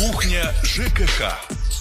Кухня ЖКХ.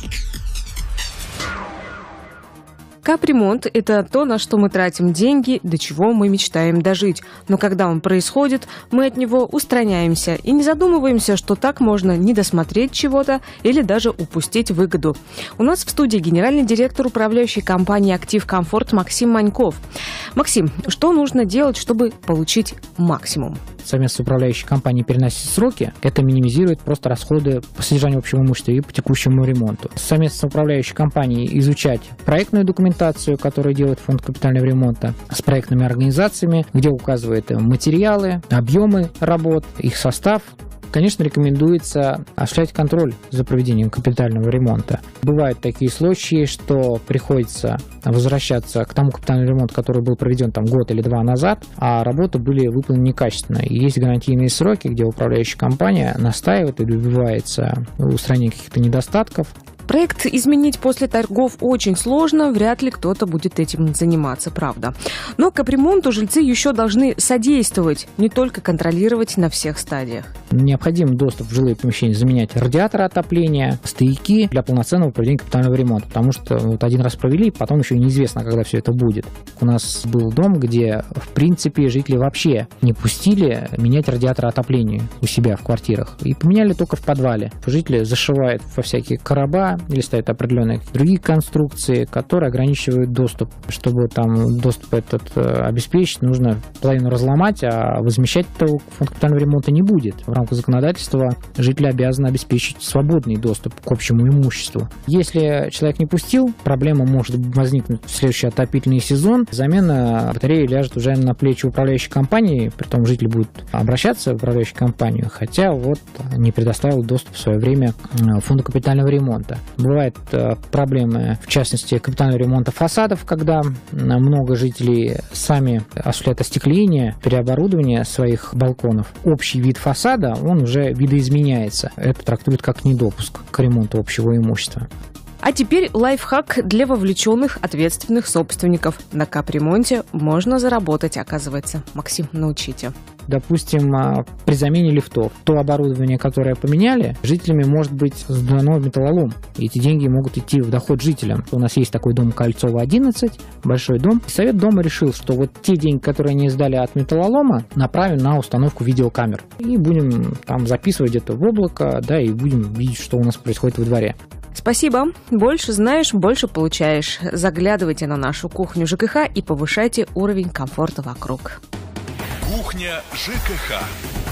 Капремонт – это то, на что мы тратим деньги, до чего мы мечтаем дожить. Но когда он происходит, мы от него устраняемся и не задумываемся, что так можно не досмотреть чего-то или даже упустить выгоду. У нас в студии генеральный директор управляющей компании «Актив Комфорт» Максим Маньков. Максим, что нужно делать, чтобы получить максимум? Совместно с управляющей компанией переносить сроки, это минимизирует просто расходы по содержанию общего имущества и по текущему ремонту. Совместно с управляющей компанией изучать проектную документацию, которую делает фонд капитального ремонта, с проектными организациями, где указывают материалы, объемы работ, их состав. Конечно, рекомендуется осуществлять контроль за проведением капитального ремонта. Бывают такие случаи, что приходится возвращаться к тому капитальному ремонту, который был проведен год или два назад, а работы были выполнены некачественно. И есть гарантийные сроки, где управляющая компания настаивает и добивается устранения каких-то недостатков. Проект изменить после торгов очень сложно, вряд ли кто-то будет этим заниматься, правда. Но капремонту жильцы еще должны содействовать, не только контролировать на всех стадиях. Необходим доступ в жилые помещения, заменять радиаторы отопления, стояки для полноценного проведения капитального ремонта, потому что один раз провели, потом еще неизвестно, когда все это будет. У нас был дом, где, в принципе, жители вообще не пустили менять радиаторы отопления у себя в квартирах и поменяли только в подвале. Жители зашивают во всякие короба, или ставят определенные другие конструкции, которые ограничивают доступ. Чтобы доступ этот обеспечить, нужно половину разломать, а возмещать фонд капитального ремонта не будет. В рамках законодательства жители обязаны обеспечить свободный доступ к общему имуществу. Если человек не пустил, проблема может возникнуть в следующий отопительный сезон. Замена батареи ляжет уже на плечи управляющей компании, притом житель будет обращаться в управляющую компанию, хотя не предоставил доступ в свое время фонду капитального ремонта. Бывают проблемы, в частности, капитального ремонта фасадов, когда много жителей сами осуществляют остекление, переоборудование своих балконов. Общий вид фасада, он уже видоизменяется. Это трактует как недопуск к ремонту общего имущества. А теперь лайфхак для вовлеченных ответственных собственников. На капремонте можно заработать, оказывается. Максим, научите. Допустим, при замене лифтов, то оборудование, которое поменяли, жителями может быть сдано в металлолом. И эти деньги могут идти в доход жителям. У нас есть такой дом Кольцово 11, большой дом. Совет дома решил, что те деньги, которые они сдали от металлолома, направим на установку видеокамер. И будем записывать где-то в облако, и будем видеть, что у нас происходит во дворе. Спасибо. Больше знаешь, больше получаешь. Заглядывайте на нашу кухню ЖКХ и повышайте уровень комфорта вокруг. Кухня ЖКХ.